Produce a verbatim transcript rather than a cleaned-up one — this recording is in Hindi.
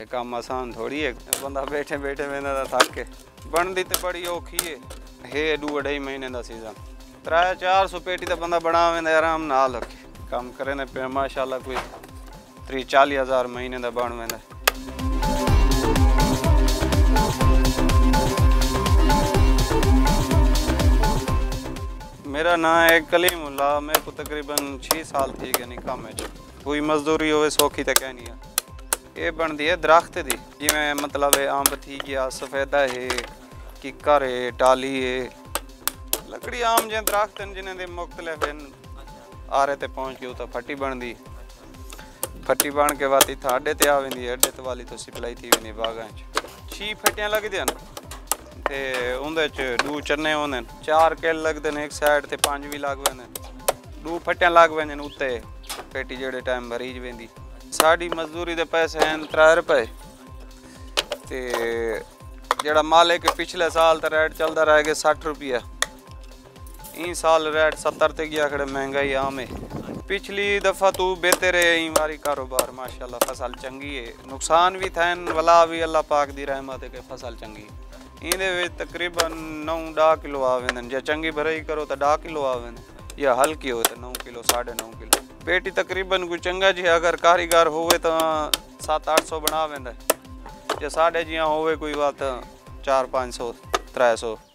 ते काम आसान थोड़ी है, बंदा बैठे बैठे वेंदा थक के। बनदी ते बड़ी औखी है। हे दू अढ़ाई महीने का सीजन, त्रै चार सौ पेटी तो बंदा बना वेंदा आराम नाल। काम करे ने पे माशाल्लाह कोई त्री चाली हज़ार महीने का बन वेंदा। मेरा नाम है कलीमुल्ला। मेरे को तकरीबन छः साल थी गए नहीं काम में। कोई मजदूरी हो सौखी तो कह नहीं है। ये बनती है दरख्त की, जिमें मतलब है अंब थी गया, सफेदा है, किकर है, टाली है, लकड़ी आम जो दरख्त हैं जिन्हें दे मुख्तलिफ आरे ते पहुँच के उतना फट्टी बनती। फट्टी बन के बाद इतना अड्डे ते आ वेंदी, अड्डे ते वाली तो सप्लाई थी वेंदी बागां च। छे फट्टियां लगदियां ते उंदे च दो चन्ने होंदे, चार किल लगते हैं एक साइड ते पांच भी लग वेंदे, दो फट्टियां लग वेंदे उत्ते पेटी जेड़े टाइम भरी वेंदी। साड़ी मजदूरी दे पैसे हैं त्रै रुपए ते जेड़ा मालिक पिछले साल तो रेट चलता रह गया सठ रुपया, ई साल रेट सत्तर ते गया खड़े। महंगाई आम है। पिछली दफ़ा तू बेहतर है ई वारी कारोबार माशाल्लाह, फसल चंगी है। नुकसान भी थे वला भी अल्लाह पाक दी रहमत है कि फसल चंगी। इहदे विच तकरीबन नौ डा किलो आ वेंदन, जे चंगी भराई करो तो डा किलो आ वेंदन, या हल्की हो तो नौ किलो साढ़े नौ किलो। पेटी तकरीबन कोई चंगा जी अगर कारीगर होवे तो सत्त अठ सौ बना वेंदा, जे साढ़े जियां होवे कोई बात चार पाँच सौ त्रै सौ।